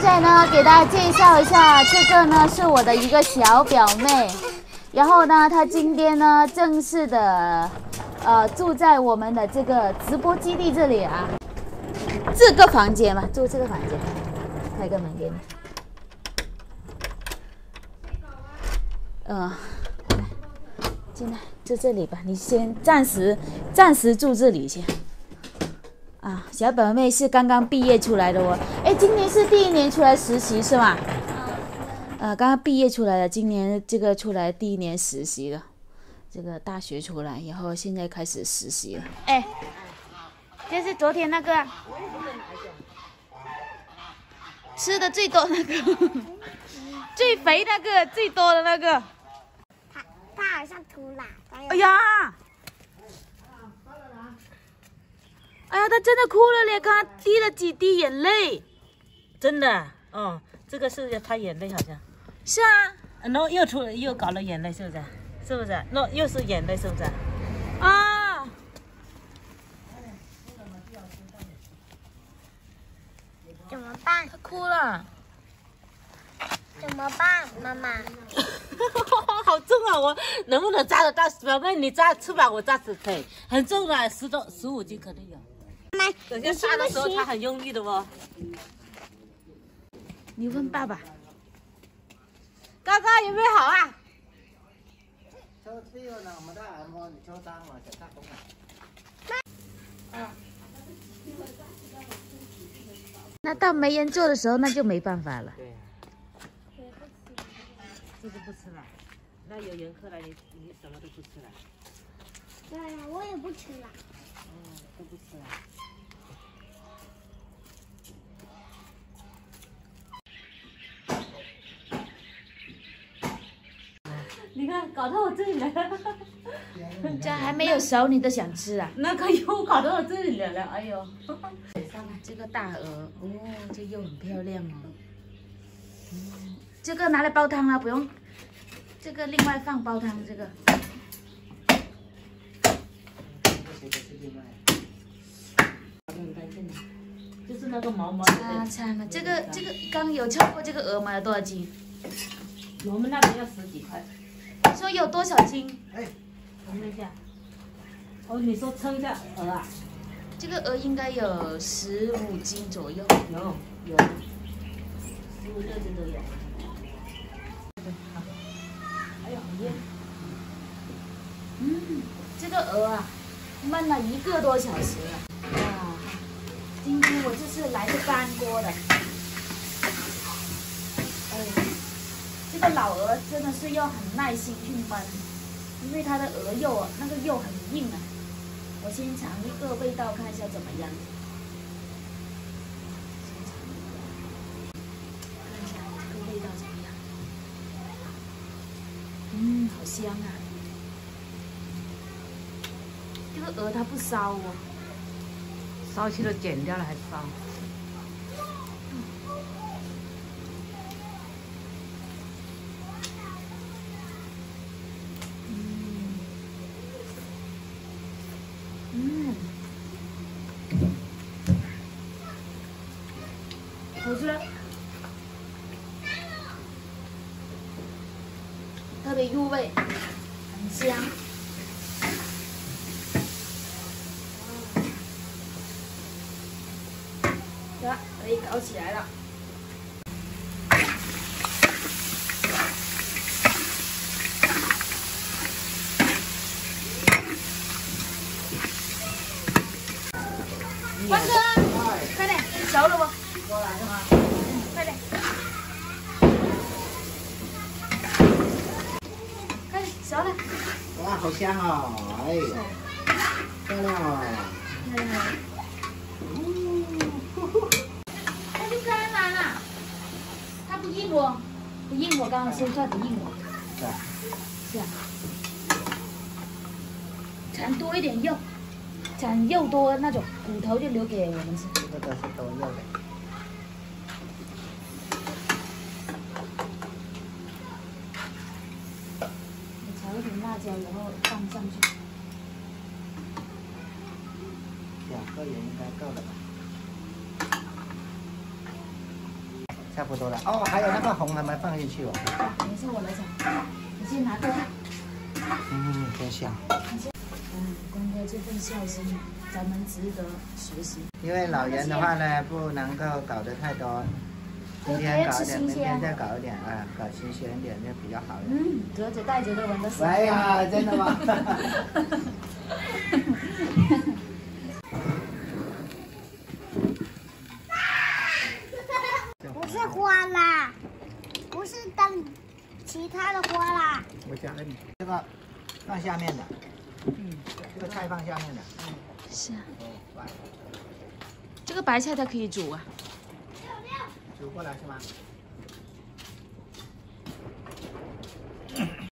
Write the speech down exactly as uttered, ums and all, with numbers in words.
在呢，给大家介绍一下，这个呢是我的一个小表妹，然后呢，她今天呢正式的，呃，住在我们的这个直播基地这里啊，这个房间嘛，住这个房间，开个门给你。呃，进来，就这里吧，你先暂时暂时住这里先。 啊，小表妹是刚刚毕业出来的哦，哎，今年是第一年出来实习是吗？呃，刚刚毕业出来了，今年这个出来第一年实习了，这个大学出来，然后现在开始实习了。哎，这是昨天那个吃的最多那个，最肥那个，最多的那个。 他他好像吐了。 哎呀！ 哎呀，他真的哭了咧！刚刚滴了几滴眼泪， 真的哦，这个是他眼泪好像。 是啊， 然后又出又搞了眼泪，是不是？是不是？那又是眼泪，是不是？ 啊！ 怎么办？ 他哭了。 怎么办，妈妈？ 好重啊！我能不能扎得到？表妹，你扎翅膀，我扎翅腿，很重的，十多十五斤肯定有。 等下杀的时候，他很用力的哦。 你问爸爸，哥哥有没有好啊？那到没人做的时候，那就没办法了。 对呀、这个不吃了。那有人客来，你你什么都不吃了？ 对呀，我也不吃了。 嗯，都不吃了。 你看，搞到我这里来了。 这还没有熟，你都想吃啊？ 那个又搞到我这里来了，哎呦！ 这个大鹅，哦，这又很漂亮哦。嗯，这个拿来煲汤啊，不用，这个另外放煲汤这个。 就是那个毛毛擦擦嘛，这个这个刚有称过这个鹅嘛，多少斤？ 我们那边要十几块。 说有多少斤？ 哎，称一下。哦，你说称一下鹅啊？ 这个鹅应该有十五斤左右。 有有，十五六斤都有。好。哎呦，好热。 嗯，这个鹅啊，焖了一个多小时了。哇，今天我就是来个干锅的。哎。 这个老鹅真的是要很耐心去焖，因为它的鹅肉啊，那个肉很硬啊。我先尝一个味道，看一下怎么样。先尝一个，看一下这个味道怎么样。嗯，好香啊！这个鹅它不烧哦， 烧去了剪掉了还烧。 嗯，好吃，特别入味，很香。得，可以搞起来了。关哥，快点，熟了不？过来是吗？快点，快点，熟了。 哇，好香啊！哎，漂亮啊！ 漂亮。它就干完了，它不硬哦，不硬我刚刚说出来不硬哦。 是啊。 是啊。馋多一点肉。 产肉多那种，骨头就留给我们吃。 这个都是多肉的。 我炒一点辣椒，然后放上去。 两个人应该够了吧？ 差不多了。哦，还有那个红的没放进去哦。 没事，我来讲。你先拿着它。 嗯，真香。 嗯，光哥这份孝心，咱们值得学习。 因为老人的话呢，不能够搞得太多。今天搞一点，明天再搞一点啊，搞新鲜一点就比较好了。 嗯，隔着带着都闻得出来。 哎呀，真的吗？ 不是花啦，不是当其他的花啦。 我讲了你这个放下面的，嗯，这个菜放下面的， 是啊， 完， 这个白菜它可以煮啊。 煮过来是吗？